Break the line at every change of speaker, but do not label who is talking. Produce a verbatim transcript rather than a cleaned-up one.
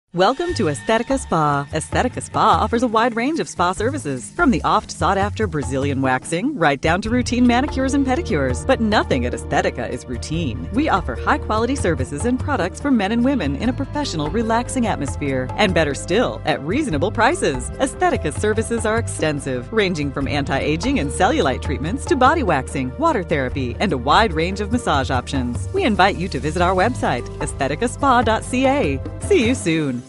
Welcome to Aesthetica Spa. Aesthetica Spa offers a wide range of spa services, from the oft-sought-after Brazilian waxing right down to routine manicures and pedicures. But nothing at Aesthetica is routine. We offer high-quality services and products for men and women in a professional, relaxing atmosphere. And better still, at reasonable prices. Aesthetica's services are extensive, ranging from anti-aging and cellulite treatments to body waxing, water therapy, and a wide range of massage options. We invite you to visit our website, aesthetica spa dot c a. See you soon.